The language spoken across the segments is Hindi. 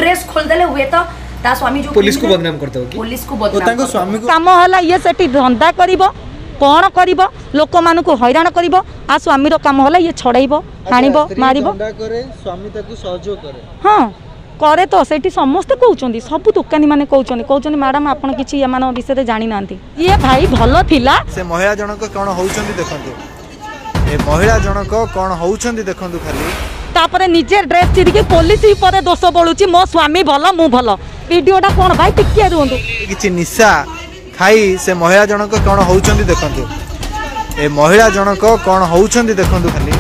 ड्रेस खोलदेले हुए तो ता स्वामी जो पुलिस को बदनाम करते हो कि पुलिस को बदनाम ताको स्वामी को काम हला ये सेठी धंदा करिवो कौन करिवो लोक मान को हैरान करिवो आ स्वामी रो काम हला ये छड़ाइबो हानिबो मारिबो धंदा करे स्वामी ताको सहयोग करे हां करे तो सेठी समस्त कहउचंदी सब दुकानी माने कहउचंदी मैडम आपण किछि यमान विषय जानि नांती ये भाई भलो थिला से महिला जनक कोन होउचंदी देखंतु ए महिला जनक कोन होउचंदी देखंतु खाली तापरे निजे ड्रेस चिरी के पुलिस ऊपर दोष बोलुची मो स्वामी भलो मु भलो वीडियोटा कोन भाई टिकिया रुंदु किछि निशा खाई से महिला जनक कोन होउचंदी देखंतु ए महिला जनक कोन होउचंदी देखंतु खाली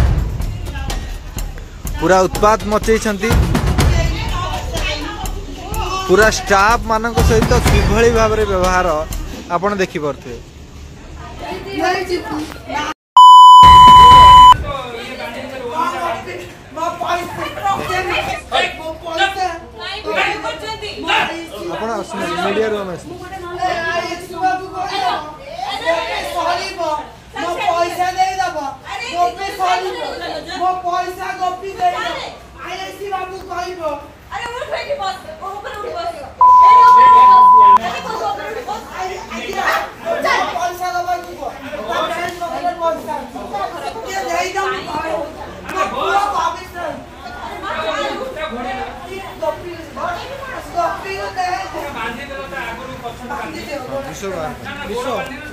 पूरा उत्पात मचै छंती पूरा स्टाफ मानक सहित किभली भाव रे व्यवहार आपण देखि परथे आपण मीडिया रो में पैसा दे दबो गोपी सॉरी मो पैसा गोपी दे आईएससी बाबू कहबो अरे उठ बैठी बस ऊपर उठ बस पैसा दबो ये दे दम पूरा वापस गोपी को दे बांधी देलो त आगु पछन बांधी देलो विश्व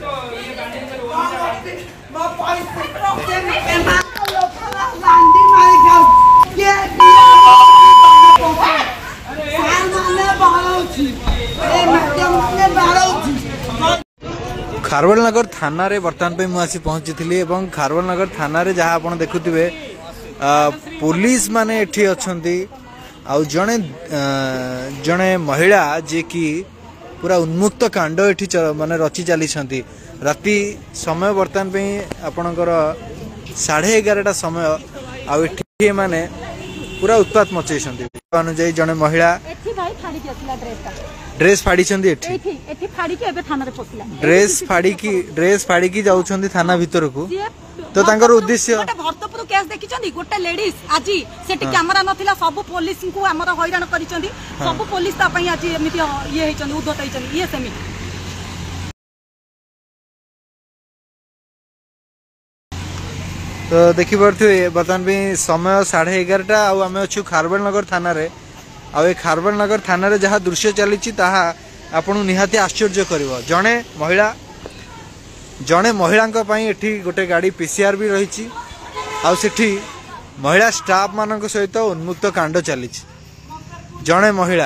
मैं पैसा रखते मैं गांधी मार जाओ ये खारवेल नगर थाना रे वर्तमान पे मुझे पहुंची थी एवं खारवेल नगर थाना रे जहाँ आप देखुवे पुलिस माने एठी अछंती आउ जणे जणे महिला जे कि पूरा उन्मुक्त कांड एठी माने रची चली छंती राति समय वर्तमान पे आपणकर 11:30 समय आउ एठी माने पूरा उत्पात मचै छंती अनुଯାयी जणे महिला एठी भाई फाड़ी के असला ड्रेस फाड़ी छंती एठी एठी फाड़ी के एबे थाना रे पसिला ड्रेस फाड़ी की जाउ छंती थाना भीतर को तो तांकर उद्देश्य गोटे भरतपुर केस देखि छंती गोटे लेडीज आजी सेठी कैमरा नथिला सब पुलिस को हमर हैरान करि छंती सब पुलिस ता पई आजी एमिति ये हे छंती उद्धत हे छंती ये सेमी तो देखि परथि बर्तमान भी समय 11:30 आउ आमे अछु खारवेल नगर थाना रे आउ ए खारवेल नगर थाना रे जहा दृश्य चलीची ताहा आपन निहाती आश्चर्य करिवो जणे महिला पई एठी गोटे गाड़ी पीसीआर भी रही आउ सेठी महिला स्टाफ मानक सहित उन्मुक्त कांड चली जणे महिला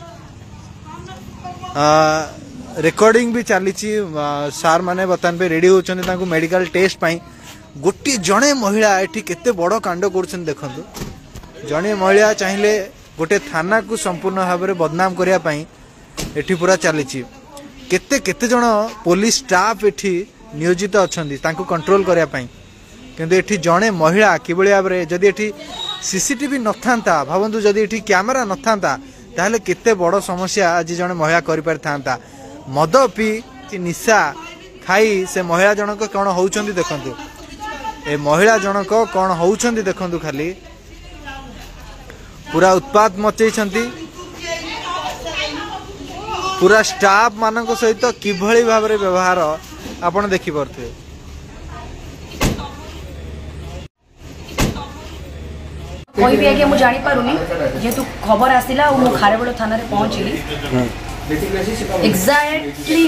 रेकॉर्डिंग भी चली सार माने बर्तमान पे रेडी होचंदी तांको मेडिकल टेस्ट पई गोटे जड़े महिला एठी केते बड़ कांड कर देखु जड़े महिला चाहिए गोटे थाना को संपूर्ण भाव में बदनाम करने एठी पूरा चली केते केते जन पुलिस स्टाफ एठी नियोजित अच्छा कंट्रोल करने किंतु एठी जड़े महिला किभली भाव में जदि एठी सीसीटीवी न था भावतु जदि एठी कैमरा न था ताहले केते बड़ समस्या आज जड़े महिला कर पारि था मद पी निशा खाई से महिला जनक कौन होउचंदी देखंतु ए महिला जनक कौन होउचंदी देखंतु खाली पूरा उत्पात मचै छंती पूरा स्टाफ मानक सहित किभली भाव में व्यवहार आपण देखि परथे कोई भी आगे मु जानि पारुनी जेतु खबर आसिला और मु खारेबेल थाना रे पहुंचली एग्जैक्टली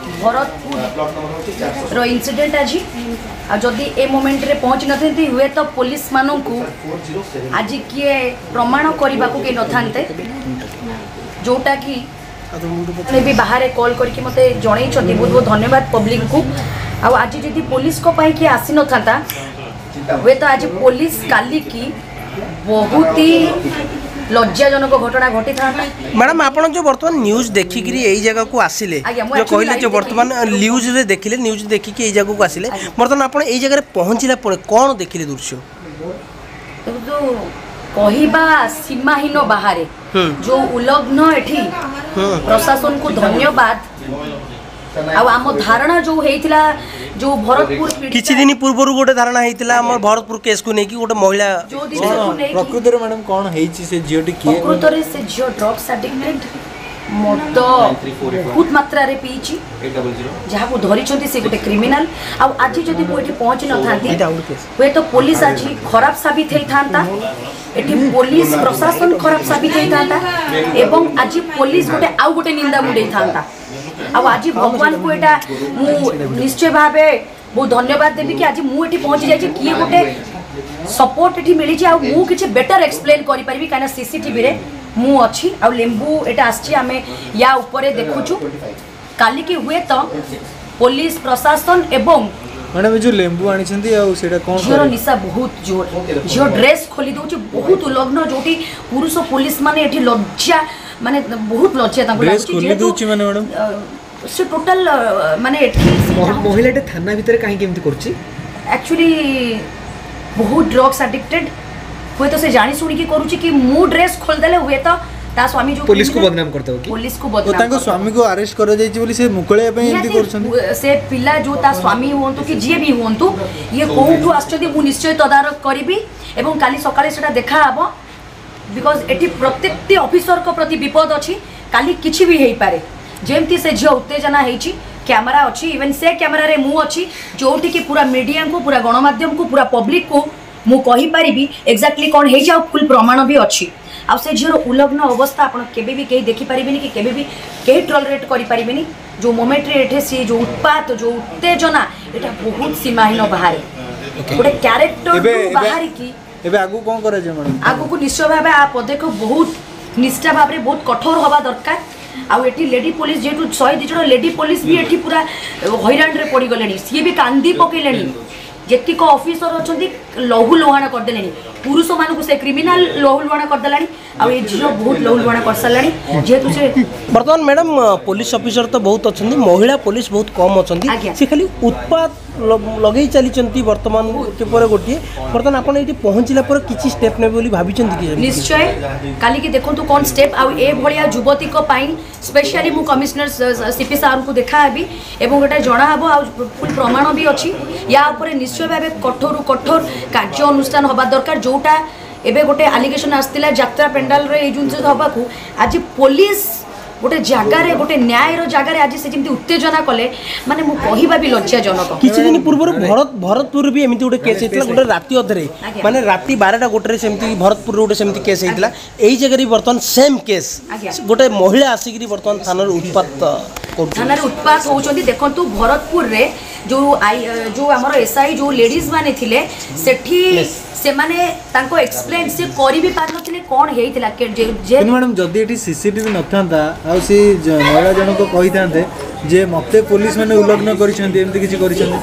भरतपुर रो इंसिडेंट आज जदि ए मोमेंट रे पहुंच नथेंती हुए तो पुलिस मानू को आज किए प्रमाण करने को के नथांते जोटा कि भी बाहर कॉल करके मते जणै छथि बहुत बहुत धन्यवाद पब्लिक को आज जदि पुलिस को पाई कि आसी न था हुए तो आज पुलिस काली की बहुत ही लज्जाजनक घटना घटी था। मैडम आपन जो वर्तमान न्यूज देखिक यही जगह को आसिले जो कहले जो वर्तमान न्यूज रे देखिले न्यूज देखिक यही जगह को आसिले वर्तमान आपन यही जगह पहुंचला पर कोन देखिले दृश्य तो कहिबा सीमाहीन बाहर जो उल्लंघन एठी प्रशासन को धन्यवाद आउ आम धारणा जो हेइथिला जो भरतपुर किछि दिन पूर्व गोटे धारणा हेइतिला हमर भरतपुर केस को नेकी गोटे महिला जो दिन को नेकी प्रकृति रे मैडम कोन हेइछि से जियोटी किए प्रकृति रे से जियो ड्रग्स एडिक्टेड मद बहुत मात्रा रे पीची जहाँ को धरी से गोटे क्रिमिनाल आज जदि मुझे पहुँची न था हुए तो पुलिस आज खराब साबित होता एठी पुलिस प्रशासन खराब साबित होता एवं आज पुलिस गोटे आउ गोटे निंदा मुंडे था आज भगवान को एटा निश्चय भाव बहुत धन्यवाद देवी कि आज मुझे पहुँची जाए किए गोटे सपोर्ट ये मिली मुझे बेटर एक्सप्लेन करें कहीं सीसीटीवी रे मु अच्छी आ लेंबू एटा आछि आमे या ऊपर देखुछु काली की हुए तो पुलिस प्रशासन एवं मैडम जो लेंबू आनी छंती आ सेटा कोन झियो निशा बहुत जोर झियो ड्रेस खोली दउछि बहुत उलग्न जोटी पुरुष पुलिस माने एठी लज्जा माने बहुत लज्जा ताको ड्रेस खोली दउछि माने मैडम से टोटल माने एठी महिलाटे थाना भीतर काहे केमति करछि एक्चुअली बहुत ड्रग्स एडिक्टेड हुए तो से जानी सुनी की करूची कि मु ड्रेस खोल देले हुए तो ता स्वामी जो पुलिस को बदनाम करते हो कि पुलिस को बदनाम ताको स्वामी को अरेस्ट कर जाई बोली से मुकळे पे एंती करछन से पिला जो ता स्वामी होंतु कि जे भी होंतु ये कोठु आछथि मु निश्चय तदारक करिबी एवं काली सकाळे सेटा देखा हबो बिकॉज एटी प्रत्येक ऑफिसर को प्रति विपद अछि काली किछि भी हेई पारे जेमती से झियो उत्तेजना हेछि कैमरा अच्छी इवन से कैमरा रे मु अच्छी जोटी कि पूरा मीडिया को पूरा गणमाध्यम को पूरा पब्लिक को मु कहि पारिबी एक्जाक्टली कोन हे जाउ फुल प्रमाण भी अच्छी आ से झियो उलग्न अवस्था आपण केबे भी केही देखि पारिबेनी कि केबे भी केही टॉलरेट करि पारिबेनी जो मोमेंट रे एठे से जो उत्पात जो उत्तेजना एटा बहुत सीमाहीन बाहर गोटे कैरेक्टर बाहर की एबे आगु कोन करे जे मैडम आगु को निश्चय भाबे आ पदक्षेप बहुत निष्ठा भाबरे बहुत कठोर होबा दरकार आउ एठी लेडी पुलिस जेटू 102 जण लेडी पुलिस भी एठी पूरा हैरान रे पड़ी गलेनी सी भी कांदी पकेलेनी जेति को ऑफिसर अछंती लहु लोहाना कर देलेनी पुरुष मान को से क्रिमिनल लहु लोहाना कर देलानी आ ए झियो बहुत लहु लोहाना कर सलानी जेतु से वर्तमान मैडम पुलिस ऑफिसर तो बहुत अछंती महिला पुलिस बहुत कम अछंती से खाली उत्पाद लगेई चली चंती वर्तमान के पर गोटी वर्तमान आपण एठी पहुंचला पर किछि स्टेप ने बोली भाबी चंती कि निश्चय काली के देखंतु कोन स्टेप आ ए भलिया युवती को पाई स्पेशली मु कमिश्नर सीपी सार को देखा हबी एवं गोटा जणा हबो आ फुल प्रमाण भी अछि या ऊपर निश्चय भाबे कठोर कार्य अनुष्ठान होबा दरकार जोटा एबे गोटे एलिगेशन आस्तिला यात्रा पेंडाल रे ए जुनसे हबाकू आज पुलिस गोटे जगार गोटे न्याय जगार आज से जमी उत्तेजना कले माने मु कहिबा भी लज्जाजनक किछि दिन पूर्व भरतपुर भी एमिति गोटे केस हेतला गोटे राति अधरे माने राति 12टा गोटे सेमति भरतपुर गोटे सेमति केस हेतला एई जगह रे वर्तमान सेम केस गोटे महिला आसिकरी वर्तमान थाना रे उत्पात होउचंदी देखंतु भरतपुर रे जो हमर एसआई जो लेडीज माने थिले सेठी से माने तांको एक्सप्लेन से करि भी पार नथिले कोन हेइतिला के जे मैडम जदी एठी सीसीटीवी नथांता आ से महिला जन को कहि थांते जे मते पुलिस माने उल्लंघन करिसंती एमति किछि करिसंती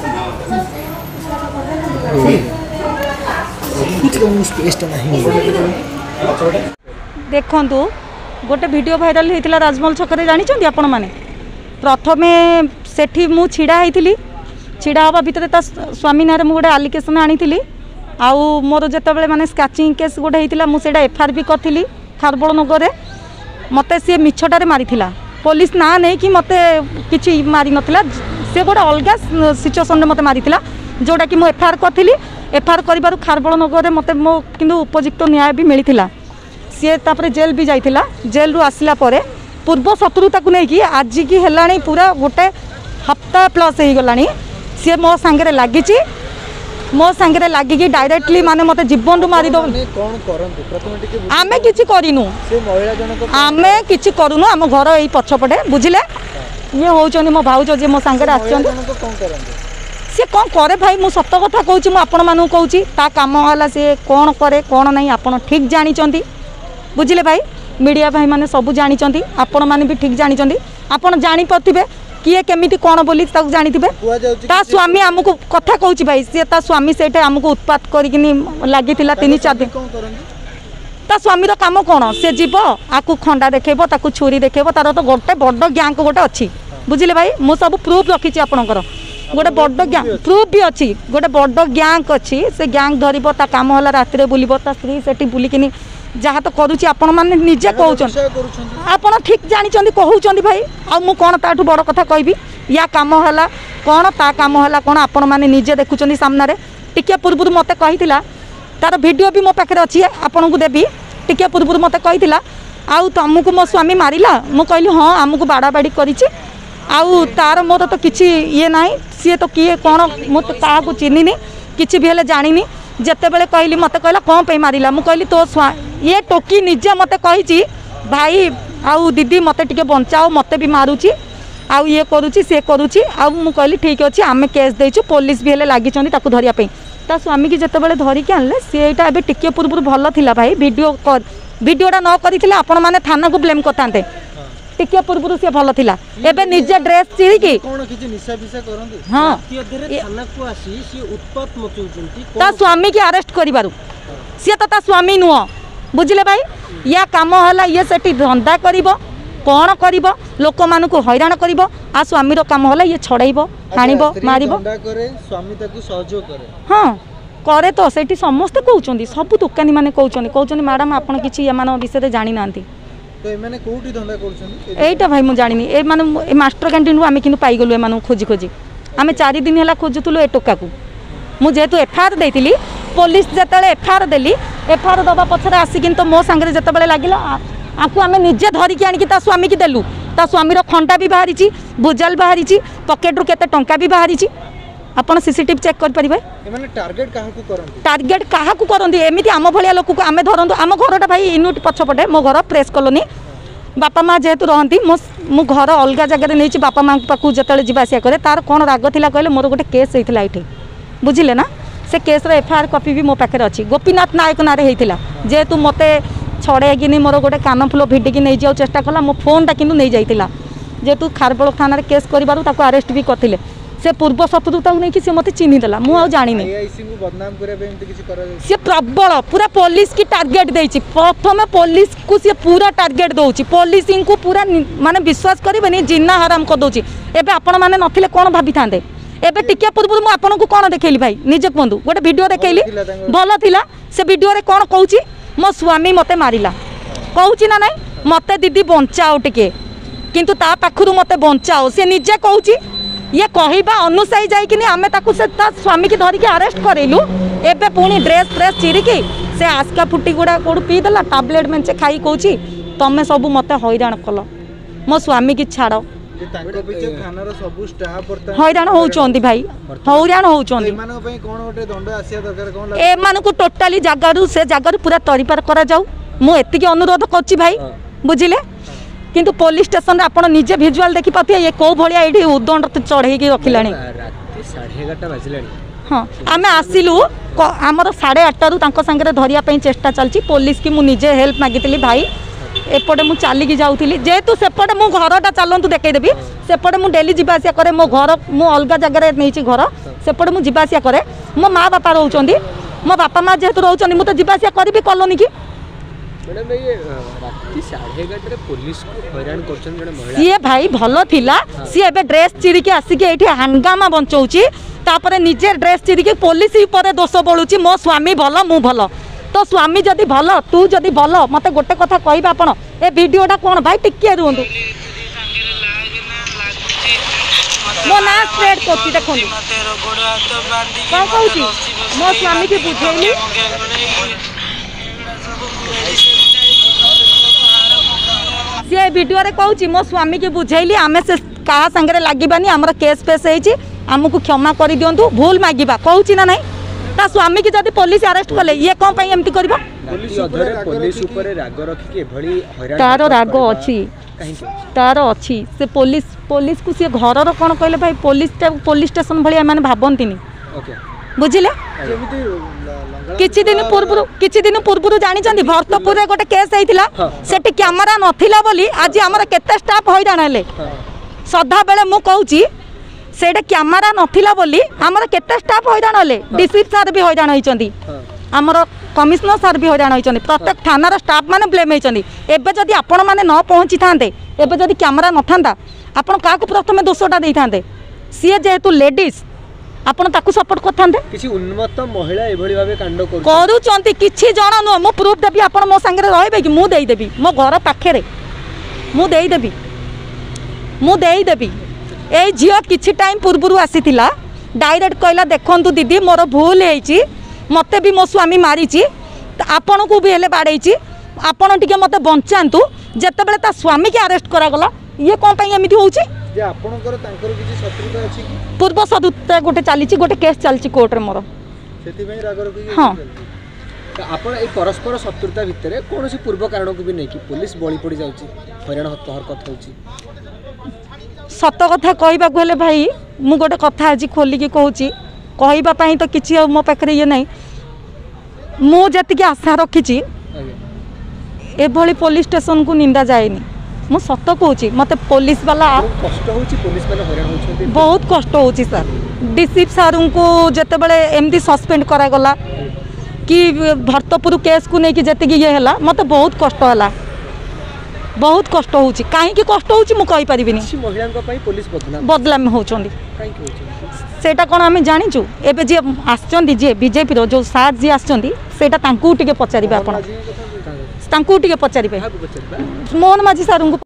देखंतु गोटे वीडियो वायरल हेतिला राजमहल छकरे जानि छथि आपण माने प्रथमे सेठी मु छिड़ा हेतिली छिड़ा हवा भितर ता स्वामी नारे मु गोटे एप्लिकेशन आनिथिली आउ मोर जिते माने स्काचिंग केस गोटे होता मुझे एफआईआर भी करी खारबड़ नगर मत सी मिछटारे मारी पुलिस ना नहीं कि मत कि मारी नाला सी गोटे अलग सिचुएसन मत मारी जोटा कि मुझे एफआईआर करी एफआईआर कर खारबड़ नगर मत मो कि उपयुक्त न्याय भी मिलता सी जेल भी जाइला जेल रु आसला पूर्व शत्रुता को लेकिन आज की है पूरा गोटे हफ्ता प्लस हो गला सी मो सांगे लगी मो सांगे लगिकी डायरेक्टली माने मते जीवन मारी दो आमे किछि करिनु आमे किछि करूनु आम घर एई पछपटे बुझिले ये होउचनी मो भाउजो जे मो सांगे आछन से कोन करे भाई मु सत्य कथा कहूची मु आपण मानु कहूची ता काम होला से कोन करे कोन नहीं आपण ठीक जानि चंती बुझिले भाई मीडिया भाई माने सब जानि चंती आपण माने भी ठीक जानि चंती आपण जानि पथिबे किए केमिति कौन बोली जानी ता स्वामी आमको कथा कहूँ भाई सी ता स्वामी से आमको उत्पात करी लगी 3-4 दिन ता स्वामी काम कौन से जीव आकु खंडा देखेब ताकू छुरी देखेब तार तो गोटे बड़ गैंग गोटे अच्छी बुझिले भाई मु सब प्रूफ रखी आपणकर गोटे बड़ गैंग प्रूफ भी अच्छी गोटे बड़ गैंग अच्छी से गैंग धरब ता काम है रात बुलब ता स्त्री से बुलिकिनी जहाँ तो करुच्ची आपण मैंने निजे कहते आप ठीक जानी कहते भाई आ मु कौन ताठू बड़ कथा कहबी या काम है कौन ता काम है कौन आपण मैंने निजे देखुं सामने टिके पूर्व मत कही तार वीडियो भी मो पाखे अच्छी आपन को देवी टिके पूर्व मत कही आउ तुमको मो स्वामी मारिला मु कहली हाँ आमको बाड़ा बाड़ी करी आउ तार मोर तो किसी ये ना सी तो किए कौन मुझे क्या चिन्हनी किसी भी हेले जानी जिते बड़े कहली मत कहला कौन पे मारिला मु कहली तो ये टोकी निजे मत कही भाई आउ दीदी मत टिके बचाओ मत भी मारुची आउ ये करुची सी करुची आउ मु कहली ठीक अच्छे आम केस देचु पुलिस भी हेले लगी धरिया ता स्वामी की जिते बड़े धरिकी आनले सीटा ए टिके पूर्व भल थिला भाई वीडियोटा न करी आपण मैंने थाना को ब्लेम करते टिके पूर्व सी भल थिला एबे निजे ड्रेस चिरिकी कोन किछि निशा बिशा करंदी हां थाना को आसी सी उत्पात मचौचंती ता स्वामी की अरेस्ट करिबारु सी तो ता स्वामी नुह बुझिले भाई या काम हला ये सेठी धंदा करिवो कौन करिवो लोक मान को हैरान करिवो आ स्वामी रो काम हला ये छड़ाइबो हानिबो मारिबो धंदा करे स्वामी ताकू सहयोग करे हां करे तो सेठी समस्त कहउचंदी सब दुकानी माने कहउचंदी मैडम आपण किछि एमान विषय रे जानि नांती तो एमाने कोठी धंदा करछन एटा भाई मु जानिनी ए माने मास्टर कैंटीन रो आमे किनु पाई गलु एमान खोजी खोजी आमे 4 दिन हला खोजुतुलो ए टोका को मु जेतु एफआईआर देइतिली पुलिस जेतले एफआईआर देली एफआईआर दबा पछरे आसिकिन तो मो संगे जेतबेले लागिला आकु आमे निजे धरिकी आनिकी ता स्वामी की देलु ता स्वामी रो खंडा भी बाहरीची भुजाल बाहरीची पॉकेट रू केते टंका भी बाहरीची आपण सीसीटीवी चेक कर परिबे एमाने टारगेट काहा को करंती टारगेट काहा को करंती एमिति आम भलिया लोक को आमे धरंतु आम घरटा भाई इनुट पछपटे मो घर प्रेस कॉलोनी बापा माँ जेहेतु रहती मो घर अलग जगह नहीं बापा माँ पाखु जो जावासिया करे तार कौन राग थिला कहले मोर गोटे केस होता ये बुझिले ना से केस एफआईआर कॉपी भी मो पाखे अच्छी गोपीनाथ नायक नारे होता जेहेतु मत छड़ेकिनी मोर गोटे कान फुल भिडिकी नहीं जाओ चेष्टा कला मो फोनटा कि नहीं जाइला जेहेतु खारबल थाना केस कर अरेस्ट भी करते से पूर्व शत्रुता नहीं सी मत चिन्हीदेला मुझे जानी सी प्रबल पूरा पुलिस की टार्गेट देती प्रथम पुलिस को सी पूरा टार्गेट दौर पुलिस को पूरा माने विश्वास करेंगे जिन्ना हराम कर दूसरी एवं आपण मैंने नथिले कौन भाभी था एबे टिके पूर्व मुझे आपन को कौन देखली भाई निजे कहूँ गोटे वीडियो देखली भल थिला से वीडियो रे कौन कहूँ मो स्वामी मते मारिला कहूँ ना नाई मते दीदी बचाओ टिके किंतु ता पाखरु मते बचाओ से निजे कहूँ ये कहवा अनुसाई जाइकिनी आमे ताकू से स्वामी की धरिकी अरेस्ट करेलु एबे पुणी ड्रेस फ्रेस चिरिकी से आस्का फुटी गुड़ा कोड़ पीदेला टैबलेट मेंचे खाई कहूँ तमें सब मत हैरान कल मो स्वामी की छाड़ हैरान होउचंदी भाई हैरान होउचंदी एमान को टोटाली जगारू से जगारू पूरा तरीपार करा जाऊ मु एतिकी अनुरोध करछि भाई बुझिले किंतु पुलिस स्टेशन रे आपण निजे विजुअल देखि पाते ये को भलिया एठी उदंड चढ़े की रखिलानी राती 11:30 बाजिलानी हाँ आमे आसिलु आमर 8:30 रु तांको संगे धरिया पई चेष्टा चलची पुलिस की मु निजे हेल्प मागितली भाई एपटे मु चलिकी जाऊली जेहेतु सेपटे मो घरटा चलतु देखईदेवी सेपटे मु डेली जावासिया करे मो घर मु अलग जगह नहीं घर सेपटे मु जावासिया करे मो माँ बापा रोचंदी मो बापा माँ जेहेतु रोचंदी मु तो जावासिया करी कलोनी की मैडम ये राती 11:30 पुलिस को हैरान करछन जने महिला सी भाई भल थिला सी एबे ड्रेस चिरिकी आसिके एठी हंगामा बंचौची तापरे निजे ड्रेस चिरिकी पुलिस ऊपर दोष बोलुची मो स्वामी भल मु भल तो स्वामी जदि भल तू जदि भल मते गोटे कथा कहबा आपण ए वीडियोटा कोन भाई टिके रुंदु मो ना स्प्रेड करती देखो कौन कहूँ मो स्वामी की बुझेली सी वीडियो रे कहूँ मो स्वामी की बुझेली आमे से कहा संगे लगिबानी आमर केस फेस होती आमको क्षमा कर दिंतु भूल मागिबा कहूँ ना नहीं ता स्वामी की जदि पुलिस अरेस्ट कले ये कौन पाई एमती करबो पुलिस ऊपर राग रखी एभली हैरान तार राग अच्छी तार अच्छी से पुलिस को सी घर कौन कहले भाई पुलिस स्टेशन भाई एम भावती बुझिले किछि दिन पूर्व जानी भरतपुर गोटे केस होता सेठी कैमरा नथिला बोली आज आमर केते स्टाफ हैरान हेले सदा बेले मु कहूँ सेटा कैमरा नथिला बोली आमर केते स्टाफ हैरान हेले डीसी सार भी हैरान होइचंदी आमर कमिश्नर सार भी हैरान होइचंदी प्रत्येक थानार स्टाफ माने ब्लेम होइचंदी एबे जदि आपण माने न पहुंची थांते एबे जदि कैमरा नथांता आपण काकू प्रथमे दोषटा देई थांते सी जेहेतु लेडीज आपण ताकू सपोर्ट करथांते किछि उन्मत्त महिला एभली भाबे कांड करूचंती किछि जण न मु प्रूफ देबी आपण मो संगे रहबे कि मु देई देबी मो घर पाखे रे मु देई देबी ए झील किछि टाइम पूर्व आसीथिला डायरेक्ट कहला देखंतु दीदी मोर भूल होईची मते भी मो स्वामी मारीची आपण को भी हेले बाड़ेची आपण टिके मते बंचांतु जेते बेले ता स्वामी के अरेस्ट करा गला ये कोन पई एमिति होउची जे आपनकर तांकर किछि शत्रुता अछि कि पूर्व शत्रुता गोटे चलीची गोटे केस चलची कोर्ट रे मोर सेति पई रागर कि हां ଆପଣ ଏଇ ପରସ୍ପର ଶତ୍ରୁତା ଭିତରେ କୌଣସି ପୂର୍ବ କାରଣକୁ ବି ନେଇକି ପୁଲିସ ବଳି ପଡ଼ି ଯାଉଛି ହଇରାଣ ହରକତ ହେଉଛି सत कथा कहवाक हेले भाई मु गोटे कथा आज खोलिकी कहूँ कहवाई तो किसी मो पाखे ये ना मुझे आशा रखी एभली पुलिस स्टेशन को निंदा जाएनी मु सत कहूँ मत पुलिस वाला कष्ट होची पुलिस वाला हइराण होछंती बहुत कष्ट होची सर डीसी सार को जेते बेले एमदी सस्पेंड करा गला कि भरतपुर केस को लेकिन जेतिक ये है मत बहुत कष्ट है बहुत कष्ट होची कहीं कष्ट होची मु कहि परिबिनी महिला पई पुलिस बदलाम होचंदी सेटा कोन आमे जानिचु एबे जे आछंदी जे बीजेपी रो जो सार जी आछंदी सेटा तांकू टिके पचारिबे आपण तांकू टिके पचारिबे मोहन माझी सार